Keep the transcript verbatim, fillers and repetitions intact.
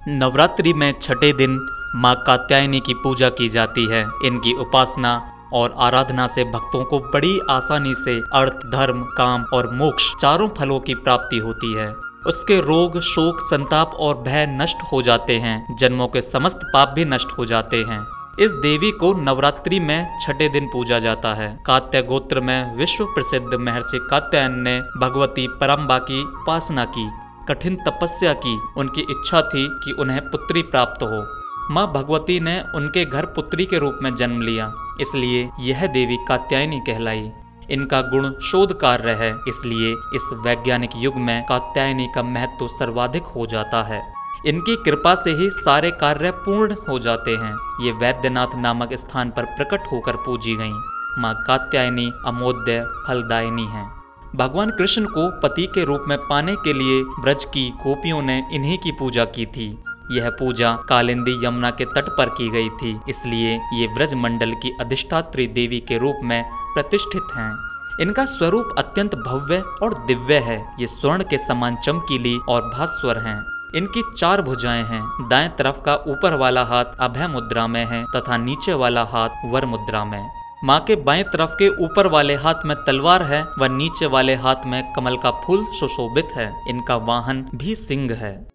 नवरात्रि में छठे दिन माँ कात्यायनी की पूजा की जाती है। इनकी उपासना और आराधना से भक्तों को बड़ी आसानी से अर्थ, धर्म, काम और मोक्ष चारों फलों की प्राप्ति होती है। उसके रोग, शोक, संताप और भय नष्ट हो जाते हैं। जन्मों के समस्त पाप भी नष्ट हो जाते हैं। इस देवी को नवरात्रि में छठे दिन पूजा जाता है। कात्य गोत्र में विश्व प्रसिद्ध महर्षि कात्यायन ने भगवती परम्बा की उपासना की, कठिन तपस्या की। उनकी इच्छा थी कि उन्हें पुत्री प्राप्त हो। माँ भगवती ने उनके घर पुत्री के रूप में जन्म लिया, इसलिए यह देवी कात्यायनी कहलाई। इनका गुण शोध कार्य है, इसलिए इस वैज्ञानिक युग में कात्यायनी का महत्व सर्वाधिक हो जाता है। इनकी कृपा से ही सारे कार्य पूर्ण हो जाते हैं। ये वैद्यनाथ नामक स्थान पर प्रकट होकर पूजी गईं। माँ कात्यायनी अमोद्य फलदायिनी हैं। भगवान कृष्ण को पति के रूप में पाने के लिए ब्रज की गोपियों ने इन्हीं की पूजा की थी। यह पूजा कालिंदी यमुना के तट पर की गई थी, इसलिए ये ब्रज मंडल की अधिष्ठात्री देवी के रूप में प्रतिष्ठित हैं। इनका स्वरूप अत्यंत भव्य और दिव्य है। ये स्वर्ण के समान चमकीली और भास्वर हैं। इनकी चार भुजाएं हैं। दाएं तरफ का ऊपर वाला हाथ अभय मुद्रा में है तथा नीचे वाला हाथ वर मुद्रा में। माँ के बाएं तरफ के ऊपर वाले हाथ में तलवार है व नीचे वाले हाथ में कमल का फूल सुशोभित है। इनका वाहन भी सिंह है।